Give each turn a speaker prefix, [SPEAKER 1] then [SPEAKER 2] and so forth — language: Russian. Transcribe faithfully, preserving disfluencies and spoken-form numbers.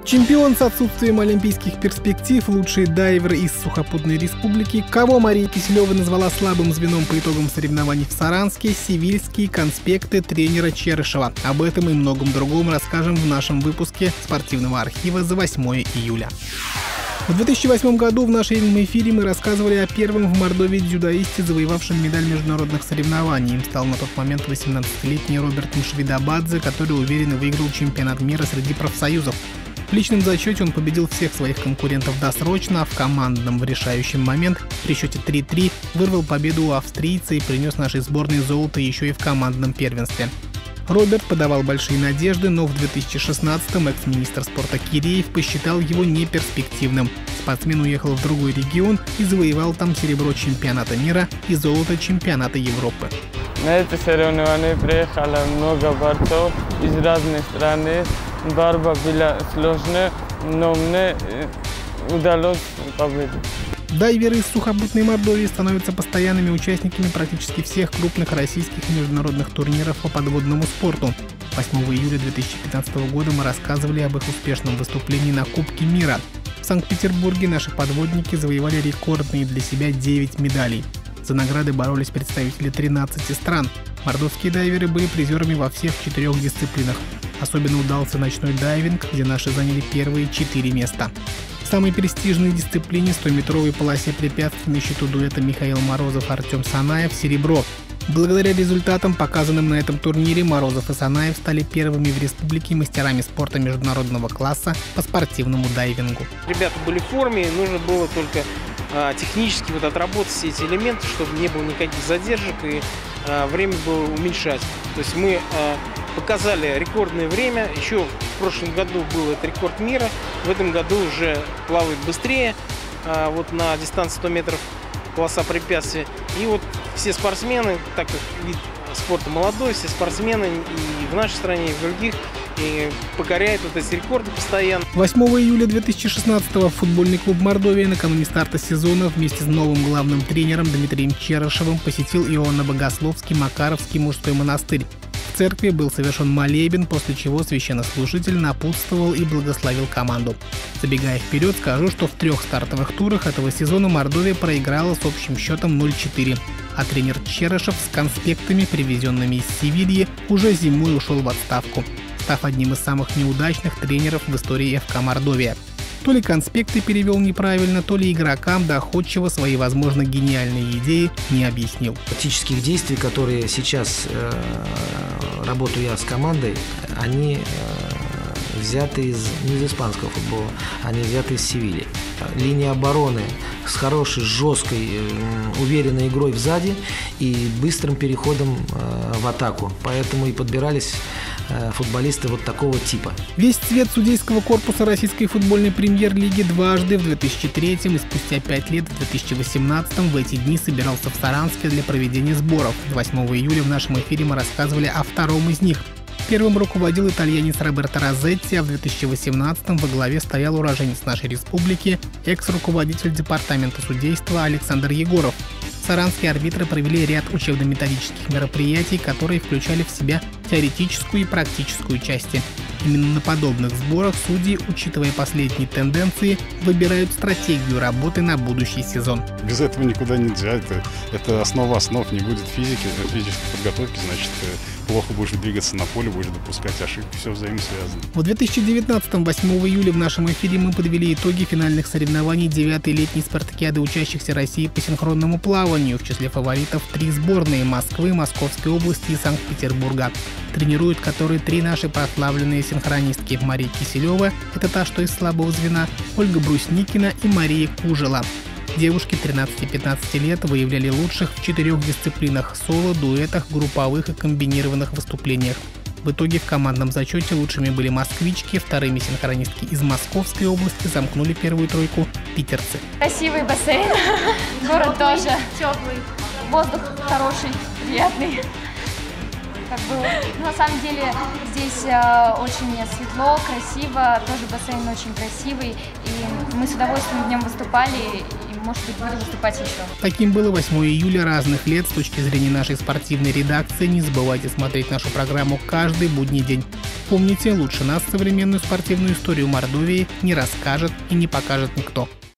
[SPEAKER 1] Чемпион с отсутствием олимпийских перспектив, лучший дайвер из сухопутной республики, кого Мария Киселева назвала слабым звеном по итогам соревнований в Саранске, сивильские конспекты тренера Черышева. Об этом и многом другом расскажем в нашем выпуске спортивного архива за восьмое июля. В две тысячи восьмом году в нашем эфире мы рассказывали о первом в Мордовии дзюдоисте, завоевавшем медаль международных соревнований. Им стал на тот момент восемнадцатилетний Роберт Мшвидобадзе, который уверенно выиграл чемпионат мира среди профсоюзов. В личном зачете он победил всех своих конкурентов досрочно, а в командном в решающий момент при счете три-три вырвал победу у австрийца и принес нашей сборной золото еще и в командном первенстве. Роберт подавал большие надежды, но в две тысячи шестнадцатом экс-министр спорта Киреев посчитал его неперспективным. Спортсмен уехал в другой регион и завоевал там серебро чемпионата мира и золото чемпионата Европы.
[SPEAKER 2] На это соревнование приехало много борцов из разных стран. Борьба была сложная, но мне удалось победить.
[SPEAKER 1] Дайверы из сухопутной Мордовии становятся постоянными участниками практически всех крупных российских и международных турниров по подводному спорту. восьмого июля две тысячи пятнадцатого года мы рассказывали об их успешном выступлении на Кубке мира. В Санкт-Петербурге наши подводники завоевали рекордные для себя девять медалей. За награды боролись представители тринадцати стран. Мордовские дайверы были призерами во всех четырех дисциплинах. Особенно удался ночной дайвинг, где наши заняли первые четыре места. В самой престижной дисциплине стометровой полосе препятствий на счету дуэта Михаил Морозов-Артем Санаев серебро. Благодаря результатам, показанным на этом турнире, Морозов и Санаев стали первыми в республике мастерами спорта международного класса по спортивному дайвингу.
[SPEAKER 3] Ребята были в форме, нужно было только а, технически вот отработать все эти элементы, чтобы не было никаких задержек и а, время было уменьшать. То есть мы а, показали рекордное время. Еще в прошлом году был это рекорд мира, в этом году уже плавают быстрее, а, вот на дистанции сто метров полоса препятствий. И вот все спортсмены, так как вид спорта молодой, все спортсмены и в нашей стране, и в других, и покоряют вот эти рекорды постоянно.
[SPEAKER 1] восьмого июля две тысячи шестнадцатого футбольный клуб «Мордовия» накануне старта сезона вместе с новым главным тренером Дмитрием Черышевым посетил Иоанно-Богословский Макаровский мужской монастырь. В церкви был совершен молебен, после чего священнослужитель напутствовал и благословил команду. Забегая вперед, скажу, что в трех стартовых турах этого сезона Мордовия проиграла с общим счетом ноль-четыре, а тренер Черышев с конспектами, привезенными из Севильи, уже зимой ушел в отставку, став одним из самых неудачных тренеров в истории эф ка «Мордовия». То ли конспекты перевел неправильно, то ли игрокам доходчиво свои, возможно, гениальные идеи не объяснил.
[SPEAKER 4] Тактических действий, которые сейчас э, работаю я с командой, они э, взяты из, не из испанского футбола, они взяты из Севильи. Линия обороны с хорошей, жесткой, э, уверенной игрой сзади и быстрым переходом э, в атаку. Поэтому и подбирались футболисты вот такого типа.
[SPEAKER 1] Весь цвет судейского корпуса российской футбольной премьер-лиги дважды в две тысячи третьем и спустя пять лет в две тысячи восемнадцатом в эти дни собирался в Саранске для проведения сборов. восьмого июля в нашем эфире мы рассказывали о втором из них. Первым руководил итальянец Роберто Розетти, а в две тысячи восемнадцатом во главе стоял уроженец нашей республики, экс-руководитель департамента судейства Александр Егоров. Саранские арбитры провели ряд учебно-методических мероприятий, которые включали в себя теоретическую и практическую части. Именно на подобных сборах судьи, учитывая последние тенденции, выбирают стратегию работы на будущий сезон.
[SPEAKER 5] Без этого никуда нельзя. Это, это основа основ. Не будет физики, физической подготовки, значит, плохо будешь двигаться на поле, будешь допускать ошибки. Все взаимосвязано.
[SPEAKER 1] В две тысячи девятнадцатом, восьмого июля в нашем эфире мы подвели итоги финальных соревнований девятой летней спартакиады учащихся России по синхронному плаванию. В числе фаворитов три сборные: Москвы, Московской области и Санкт-Петербурга, тренируют которые три наши прославленные синхронистки: Мария Киселева, это та, что из слабого звена, Ольга Брусникина и Мария Кужела. Девушки тринадцати-пятнадцати лет выявляли лучших в четырех дисциплинах – соло, дуэтах, групповых и комбинированных выступлениях. В итоге в командном зачете лучшими были москвички, вторыми синхронистки из Московской области, замкнули первую тройку питерцы.
[SPEAKER 6] Красивый бассейн, город тоже. Теплый. Воздух хороший, приятный. Как бы, на самом деле здесь э, очень светло, красиво, тоже бассейн очень красивый, и мы с удовольствием в нем выступали, и, может быть, буду выступать еще.
[SPEAKER 1] Таким было восьмое июля разных лет с точки зрения нашей спортивной редакции. Не забывайте смотреть нашу программу каждый будний день. Помните, лучше нас современную спортивную историю Мордовии не расскажет и не покажет никто.